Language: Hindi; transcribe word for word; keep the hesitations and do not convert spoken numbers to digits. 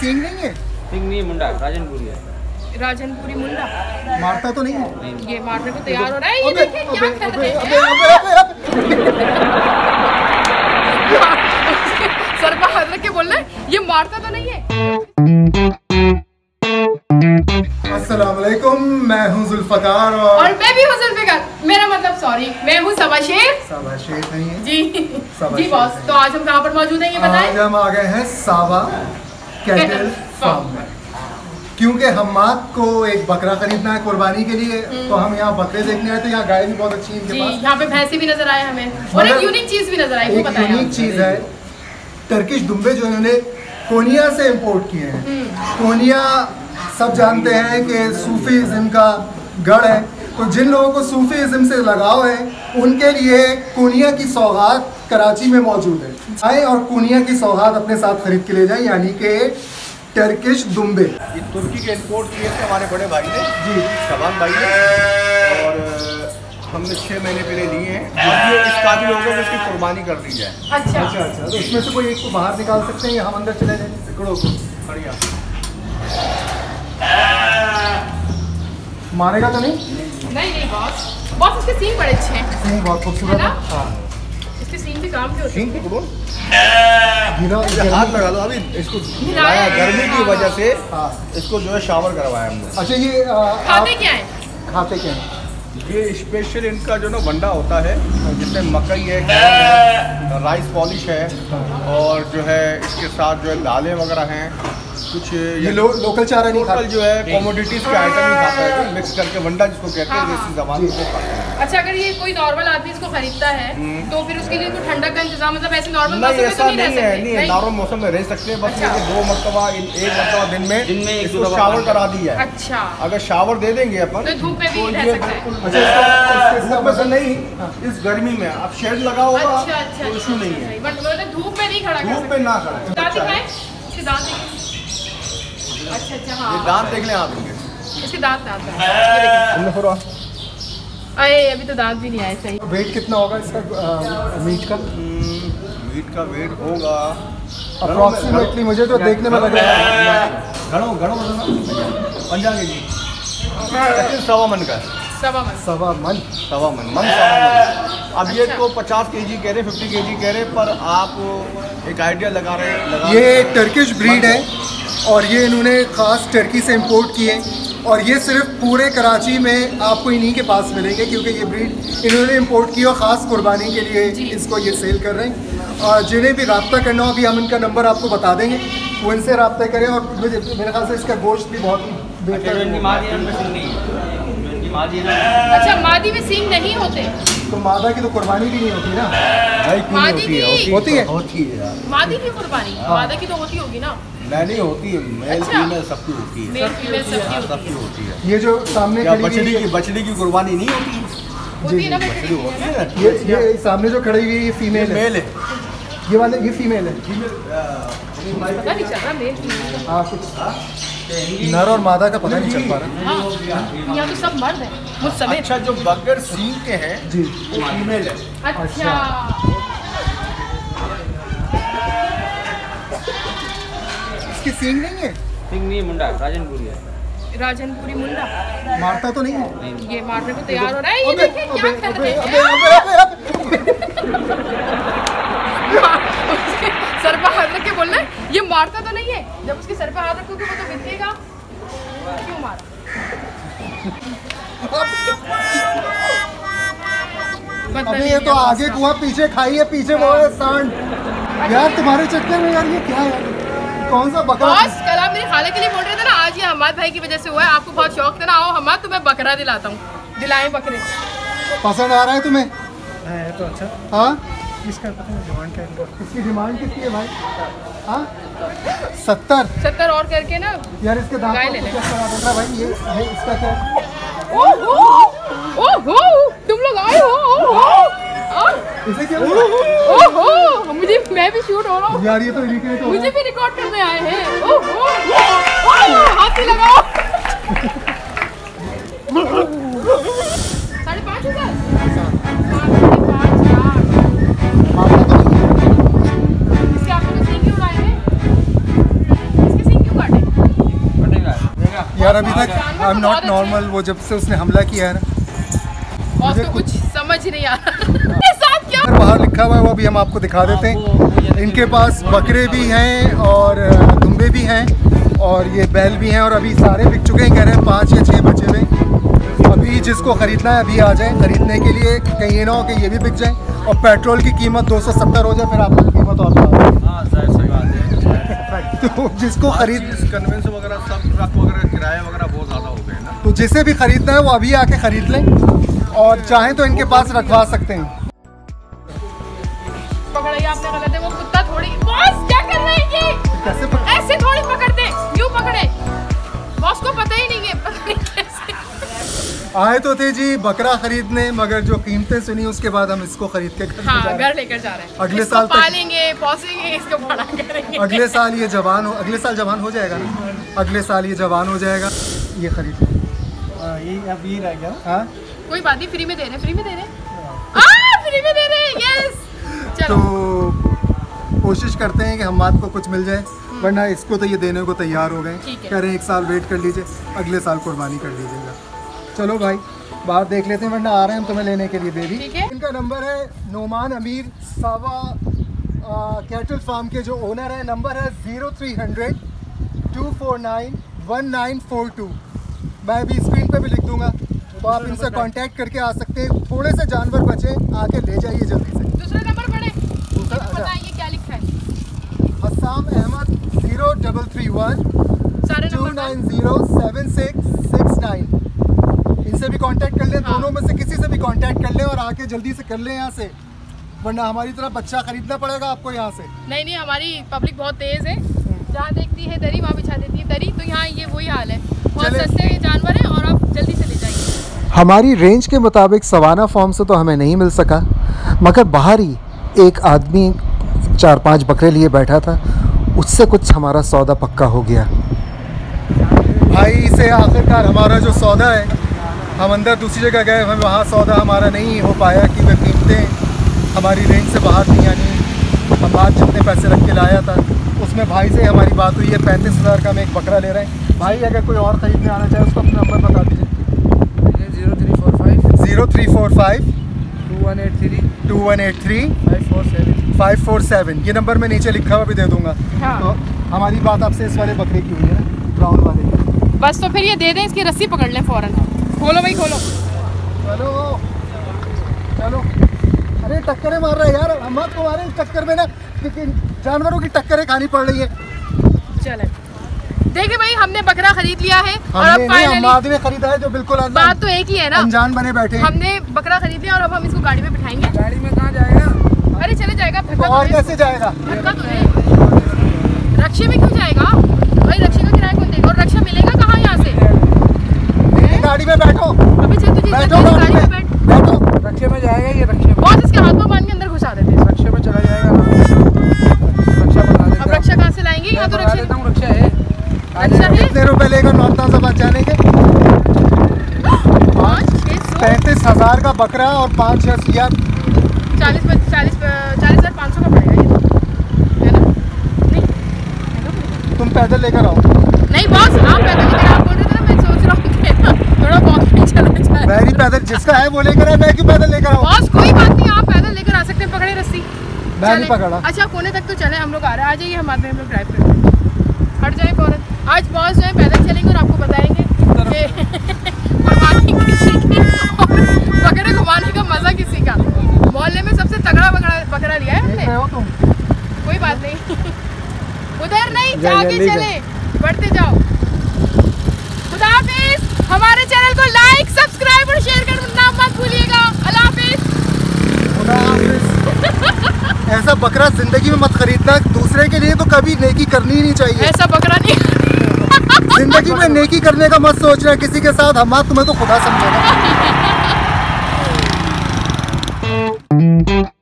सींग नहीं है? सींग नहीं है, मुंडा राजनपुरी है। राजनपुरी मुंडा मारता तो नहीं है? नहीं। ये मारने को तैयार हो रहा है। ये देखिए क्या कर रहे हैं। सर पर हाथ रख के बोल रहे हैं ये मारता तो नहीं है। अस्सलाम वालेकुम, मैं हूँ जुल्फकार और, और मैं भी हूँ जुल्फिकार। मेरा मतलब सॉरी, मैं हूँ सबा शेर। सबा शेर नहीं है जी सबा जी बॉस। तो आज हम कहाँ पर मौजूद हैं ये बताएं। आज हम आ गए हैं सावा कैटल फार्म में, क्योंकि हम्माद को एक बकरा खरीदना है कुर्बानी के लिए। तो हम यहाँ बकरे देखने आए थे। यहाँ गाय भी बहुत अच्छी है इनके पास। यहाँ पे भैंसे भी नजर आए हमें और एक यूनिक चीज भी नजर आई। एक यूनिक चीज है टर्किश दुम्बे जो इन्होंने कोनिया से इंपोर्ट किए हैं। कोनिया सब जानते हैं कि सूफीज़म का गढ़ है। तो जिन लोगों को सूफीज़म से लगाव है उनके लिए कोनिया की सौगात कराची में मौजूद है। आए और कोनिया की सौगात अपने साथ खरीद के ले जाएं, यानी कि टर्किश दुम्बे। ये तुर्की के इंपोर्ट किए थे हमारे बड़े भाई ने जी, शबान भाई ने, और हमने छः महीने पहले लिए हैं। ये इस काबिल हो गए इसकी कुर्बानी कर दी जाए। अच्छा अच्छा अच्छा तो इसमें से कोई एक को बाहर निकाल सकते हैं या हम अंदर चले जाएंगे? पकड़ो को बढ़िया। मारेगा तो नहीं? नहीं नहीं बॉस। बॉस इसके सींग बड़े अच्छे हैं। सींग बहुत खूबसूरत है। हाँ इसके सींग भी काम के होते ठीक हैं। पकड़ो, गिरा ये हाथ लगा दो। अभी इसको लाया गर्मी की वजह से हाँ। इसको जो है शावर करवाया हमने। अच्छा ये आ, खाते आप क्या है? खाते क्या हैं? ये स्पेशल इनका जो ना वंडा होता है जिसमें मकई है, है राइस पॉलिश है, और जो है इसके साथ जो है दालें वगैरह हैं कुछ। ये लो, लोकल चारा नहीं लोकल खाते? जो है कमोडिटीज के आइटम ही खाता है, मिक्स करके वंडा जिसको कहते हैं देसी जबान में खाते हैं। अच्छा अगर ये कोई नॉर्मल आदमी इसको खरीदता है तो फिर उसके लिए कोई ठंडा का इंतजाम, मतलब ऐसे नॉर्मल नहीं मौसम में ऐसा तो नहीं रह नहीं है, सकते? नहीं है नॉर्मल मौसम में रह सकते हैं। बस अच्छा। ये दो मरतबा एक मरतबा दिन में दिन में एक इसको दो दफा शावर करा दिया है। अच्छा अगर शावर दे देंगे अपन तो धूप में भी तो रह ये सकता है। बिल्कुल अच्छा, इसका- धूप में से नहीं, इस गर्मी में अब शेड लगा होगा अच्छा अच्छा तो इशू नहीं है। बट मतलब धूप में नहीं खड़ा कर धूप सकते। पे ना खड़ा। दांत दिखाएं इसके दांत दिखाएं। अच्छा अच्छा ये हाँ दांत देख लें आप इनके। इसके दांत दांत दांत। ये देखिए। अरे अभी तो दांत भी नहीं आए सही। वेट कितना होगा इसका मीट का? मीट का वेट होगा अप्रॉक्सीमेटली मुझे तो देखने में लग रहा है घड़ो घड़ो पंजा के जी सवा मन का है। सवा मन। सवा मन। सवा मन मन सवा मन। अब ये अच्छा। तो पचास केजी कह रहे, फिफ्टी केजी कह रहे, पर आप एक आइडिया लगा रहे लगा ये टर्किश ब्रीड है और ये इन्होंने ख़ास टर्की से इंपोर्ट किए और ये सिर्फ पूरे कराची में आपको इन्हीं के पास मिलेंगे, क्योंकि ये ब्रीड इन्होंने इंपोर्ट की और ख़ास कुर्बानी के लिए इसको ये सेल कर रहे हैं। और जिन्हें भी रब्ता करना हो अभी हम इनका नंबर आपको बता देंगे, वो इनसे रब्ता करें। और मुझे मेरे ख्याल से इसका गोश्त भी बहुत ही बेहतर है। अच्छा मादी में सींग नहीं होते? तो मादा की तो कुर्बानी भी नहीं होती ना? भाई क्यों नहीं मादी होती है? की- होती है? होती है यार। मादी की कुर्बानी हाँ। मादा की तो होती होगी ना? नहीं नहीं होती है, मेल अच्छा। फीमेल सबकी होती है। मेल फीमेल सबकी हाँ, होती सबकी है। होती है। ये जो सामने क्या खड़ी हुई बछड़ी है- की बछड़ी की कुर्बानी नहीं होती? होती है ना बछड़ी बछड़ी होती है है ना? ना। ये ये सामने जो खड़ी हुई है ये फीमेल है। मेल है। ये वाले ये फीमेल है। पता नहीं चल रहा मेल फीमेल। हाँ कुछ नर और मादा का पता नहीं चल पा रहा। हाँ यहाँ तो सब मर्द हैं मुझ समेत। अच्छा जो बगैर सींग के हैं जी वो फीमेल है। अच्छा इसकी सींग नहीं है? सींग नहीं है, मुंडा राजनपुरी है। राजनपुरी मुंडा मारता तो नहीं है? ये मारने को तैयार हो रहा है। ये अबे देखिए अबे क्या कर अबे रहे हैं। अबे अबे अबे उसके सर पर हाथ रख के बोल रहे हैं ये मारता तो नहीं है। जब उसके सर पर हाथ रखोगे वो तो बिकेगा। क्यों मारा? अबे ये तो आगे कुआ पीछे खाई है, पीछे वो है सांड। यार तुम्हारे चक्कर में यार ये क्या है? कौन सा बकरा? बॉस कल आप मेरे खाले के लिए बोल रहे थे ना, आज ये हमाद भाई की वजह से हुआ है। आपको बहुत शौक था ना, आओ हमाद तुम्हें बकरा दिलाता हूँ। दिलाएं बकरे। पसंद आ रहा है तुम्हें? है तो अच्छा। हाँ इसका पता नहीं डिमांड क्या है। इसकी डिमांड कितनी है भाई? हाँ सत्तर। सत्तर और करके ना। यार इसके दाम गाय को ले ले। क्या करा देगा भाई? ये ये इसका क्या है? ओहो ओहो तुम लोग आए हो। ओहो इसे क्या? ओहो मुझे मैं भी शूट हो रहा हूँ। यार ये तो इरिटेट हो रहा मुझे है। भी रिकॉर्ड करने आए हैं। ओहो हाथ ही लगाओ। साढ़े पाँच हजार मारता तो नहीं है? इसके आपने सींग क्यों उड़ाए हैं? इसके सींग क्यों यार अभी तक जानवर आई एम तो नॉट बहुत अच्छे नॉर्मल, वो जब से उसने हमला किया है ना, बॉस को कुछ समझ नहीं आ रहा ये साथ क्या अगर बाहर लिखा हुआ है वो अभी हम आपको दिखा देते हैं। इनके पास बकरे भी हैं और दुम्बे भी हैं और ये बैल भी हैं और अभी सारे बिक चुके हैं, कह रहे हैं पाँच या छः बचे हुए। अभी जिसको ख़रीदना है अभी आ जाए खरीदने के लिए, कहीं ये ना हो कि ये भी बिक जाए और पेट्रोल की कीमत दो सौ सत्तर हो जाए, फिर आपको कीमत और बढ़ा। हाँ जाहिर सी बात है। तो जिसको खरीद कन्वेंस वगैरह सब ट्रक वगैरह किराया वगैरह बहुत ज़्यादा हो गए ना, तो जिसे भी खरीदना है वो अभी आके खरीद लें और चाहें तो इनके पास रखवा सकते हैं। पकड़ाई आपने गलत है, वो कुत्ता थोड़ी बॉस क्या कर रहे हैं ये कैसे पक... ऐसे थोड़ी पकड़ते, यूं पकड़े, बॉस को पता ही नहीं है पता नहीं कैसे। आए तो थे जी बकरा खरीदने, मगर जो कीमतें सुनी उसके बाद हम इसको खरीद के घर ले जा हाँ रहे हैं। घर लेकर जा रहे हैं, अगले इसको साल तक- पालेंगे पोसेंगे, इसको बड़ा करेंगे। अगले साल ये जवान हो, अगले साल जवान हो जाएगा ना, अगले साल ये जवान हो जाएगा। ये खरीद लें। हाँ, ये अब ये रह गया। हाँ कोई बात नहीं, फ्री में दे रहे हैं, फ्री में दे रहे हैं, आ फ्री में दे रहे हैं, यस। चलो तो कोशिश करते हैं कि हम आपको कुछ मिल जाए, वरना इसको तो ये देने को तैयार हो गए, ठीक है। कह रहे हैं एक साल वेट कर लीजिए, अगले साल कुर्बानी कर लीजिएगा। चलो भाई बाहर देख लेते हैं, वरना आ रहे हैं हम तुम्हें लेने के लिए बेबी। ठीक है। इनका नंबर है नोमान अमीर सावा कैटल फार्म के जो ओनर है, नंबर है zero three hundred two four nine one nine four two. मैं अभी स्क्रीन पे भी लिख दूंगा, तो आप इनसे कांटेक्ट करके आ सकते हैं। थोड़े से जानवर बचे, आके ले जाइए जल्दी से। दूसरा नंबर पढ़े, दूसरा अच्छा, बताइए क्या लिखा है। Hasam Ahmed zero double three one सारे two number nine zero seven six six nine. इनसे भी कांटेक्ट कर लें, हाँ। दोनों में से किसी से भी कांटेक्ट कर लें और आके जल्दी से कर लें यहाँ से, वरना हमारी तरह बच्चा खरीदना पड़ेगा आपको यहाँ से। नहीं नहीं, हमारी पब्लिक बहुत तेज है, जहाँ देखती है दरी वहाँ बिछा देती है दरी, तो यहाँ ये वही हाल है, बहुत चले। सस्ते जानवर हैं और आप जल्दी से ले जाइए। हमारी रेंज के मुताबिक सवाना फार्म से तो हमें नहीं मिल सका, मगर बाहर ही एक आदमी चार पांच बकरे लिए बैठा था, उससे कुछ हमारा सौदा पक्का हो गया। भाई से आखिरकार हमारा जो सौदा है, हम अंदर दूसरी जगह गए, हमें वहाँ सौदा हमारा नहीं हो पाया कि वह कीमतें हमारी रेंज से बाहर थी, यानी हम आज जितने पैसे रख के लाया था उसमें भाई से हमारी बात हुई है, पैंतीस हज़ार का हम एक बकरा ले रहे हैं। भाई अगर कोई और ख़रीदने आना चाहे उसको अपना नंबर बता दीजिए। Zero three four five zero three four five two one eight three two one eight three five four seven five four seven. ये नंबर मैं नीचे लिखा हुआ भी दे दूँगा। हाँ। तो हमारी बात आपसे इस वाले बकरे की हुई है ना, ब्राउन वाले की। बस तो फिर ये दे दें, इसकी रस्सी पकड़ लें फौरन। खोलो भाई खोलो। चलो चलो, अरे टक्करें मार रहा है यार, हम तुम्हारे चक्कर में ना जानवरों की टक्करें खानी पड़ रही है। चले देखिए भाई, हमने बकरा खरीद लिया है और हमने अब नहीं, फाइनली हम आदमी खरीदा है जो बिल्कुल अनजान- बात तो एक ही है ना, अनजान बने बैठे हैं। हमने बकरा खरीद लिया और अब हम इसको गाड़ी में बिठाएंगे। गाड़ी में कहाँ जाएगा? अरे चले जाएगा, तो धक्का और तो कैसे जाएगा? दे, धक्का तो दे। रक्षे में क्यों जाएगा भाई, रक्षे का किराया कौन देगा और रक्षा मिलेगा कहाँ यहाँ से? मेरी गाड़ी में बैठो, अभी चल तुझे बैठो गाड़ी गाड़ी में में बैठ, बैठो। रक्षे में जाएगा, ये रक्षे में बहुत इसके हाथ में बांध के अंदर घुसा देते हैं। रक्षे में चला जाएगा। रक्षा बता देता अब रक्षा कहाँ से लाएंगे, यहाँ तो बता रक्षा देता हूँ, रक्षा है। रक्षा है। कितने रुपए लेगा नौताजाबाद जाने के? पाँच छः सौ पैंतीस हजार का बकरा और पाँच छः या चालीस चालीस चालीस हजार पाँच सौ का पड़ेगा ये तो, है ना? नहीं है ना? तुम पैदल लेकर आओ। नहीं बॉस, आप पैदल लेकर आप बोल रहे थे ना, मैं सोच रहा हूँ कि ना थोड़ा वॉकिंग चला जाए। मैं नहीं पैदल, जिसका है वो लेकर आए, मैं क्यों पैदल लेकर आऊँ? बॉस कोई बात नहीं, आप पैदल लेकर आ सकते हैं, पकड़े रस्सी। मैं नहीं चले। पकड़ा। अच्छा कोने तक तो चले, हम लोग आ रहे हैं, आ जाइए, हम बाद में हम लोग ड्राइव करते हैं। हट जाए फौरन, आज बॉस जो है पैदल चलेंगे और आपको बताएंगे कि कुर्बानी किसी की और बकरे घुमाने का मजा किसी का। मोहल्ले में सबसे तगड़ा बकरा बकरा लिया है देख रहे हमने, हो तुम? कोई बात नहीं। उधर नहीं, जा- आगे जल्दी चले, बढ़ते जाओ। खुदा हाफिज। हमारे चैनल को लाइक सब्सक्राइब और शेयर करना मत भूलिएगा। अल्लाह हाफिज। खुदा हाफिज। ऐसा बकरा जिंदगी में मत खरीदना, दूसरे के लिए तो कभी नेकी करनी ही नहीं चाहिए। ऐसा बकरा नहीं। जिंदगी में नेकी करने का मत सोचना किसी के साथ, हम तुम्हें तो खुदा समझेगा।